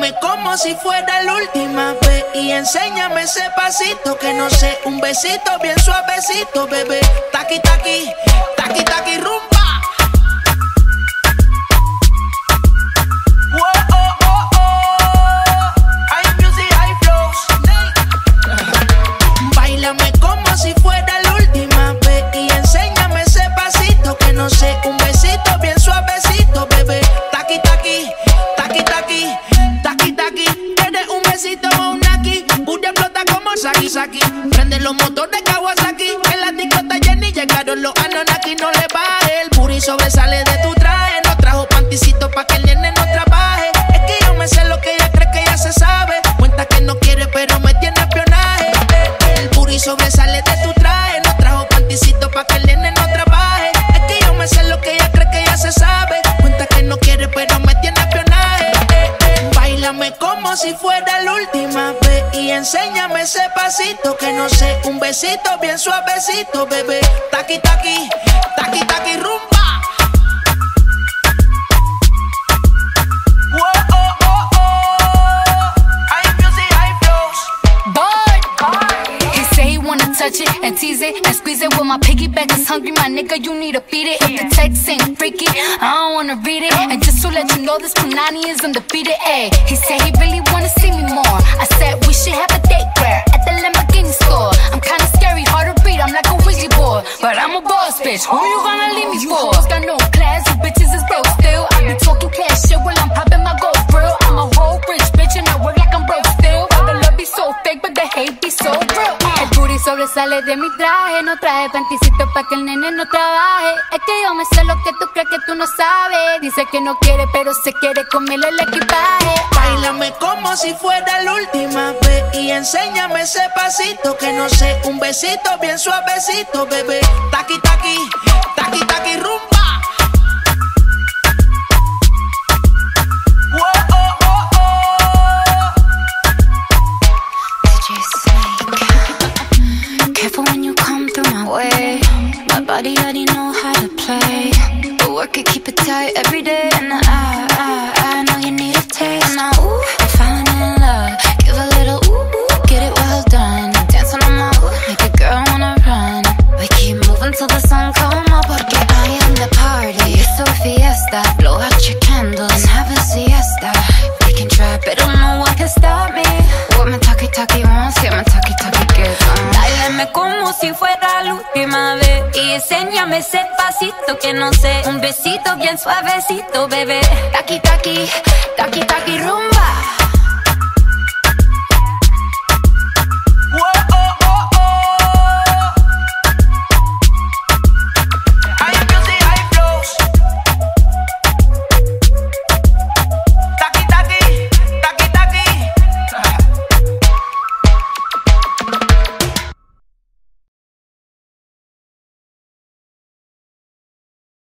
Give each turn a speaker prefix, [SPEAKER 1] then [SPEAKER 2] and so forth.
[SPEAKER 1] Bailame como si fuera la última vez y enséñame ese pasito que no sé, un besito bien suavecito, bebé. Taqui, taqui, taqui, taqui, rumba. Bailame como si fuera la última vez y enséñame ese pasito que no sé, un besito bien suavecito, bebé. Taqui, taqui, taqui, taqui, taqui, taqui. ¿Quieres un besito o un aquí? Booty explota como Saki, Saki. Prende los motores Kawasaki. En la disco está llena y llegaron los Anunnaki. No le baje, el booty sobresale de tu traje. No trajo panticito pa' que el nene no trabaje. Es que yo me sé lo que ella cree que ya se sabe. Cuenta que no quiere pero me tiene espionaje. El booty sobresale de tu traje. No trajo panticito pa' que el nene no trabaje. Es que yo me sé lo que ella cree que ya se sabe. Cuenta que no quiere pero me tiene espionaje. Bailame como si fuera la última vez y enséñame ese pasito que no sé, un besito bien suavecito, bebé. Taqui, taqui, taqui, taqui, rumba.
[SPEAKER 2] Touch it and tease it and squeeze it. When my piggyback is hungry, my nigga, you need to beat it. If the text ain't freaky, I don't wanna read it. And just to let you know, this Punani is undefeated. Ayy, he said he really wanna see me more. I said we should have a date where at the Lamborghini store. I'm kinda scary, hard to read, I'm like a Ouija board, but I'm a boss bitch. Who you gonna leave me for? You got no class, you bitches is broke still. I be talking cash shit while I'm popping my gold grill. I'm a whole rich bitch and I work like I'm broke still. All the love be so fake, but the hate be so real. Sobresale de mi traje, no traje panticito pa' que el nene no trabaje. Es que yo me sé lo que tú crees que tú no sabes. Dice que no quiere, pero se quiere comerle el equipaje.
[SPEAKER 1] Bailame como si fuera la última vez y enséñame ese pasito que no sé, un besito bien suavecito, bebé. Taqui, taqui, taqui, taqui, rumba.
[SPEAKER 2] Way. My body already know how to play, but work it, keep it tight every day. And I know you need a taste. And now, ooh, I'm falling in love. Give a little ooh, get it well done. Dance on my ooh, make a girl wanna run. We keep moving till the sun come up. Porque I am the party, it's a fiesta. Blow out your candles and have a siesta. We can try, but no one can stop me. What my talkie wants, yeah, my talkie gets on.
[SPEAKER 3] Dáleme como si fuera la última vez y enséñame ese pasito que no sé, un besito bien suavecito, bebé. Taqui, taqui, taqui, taqui, rumba.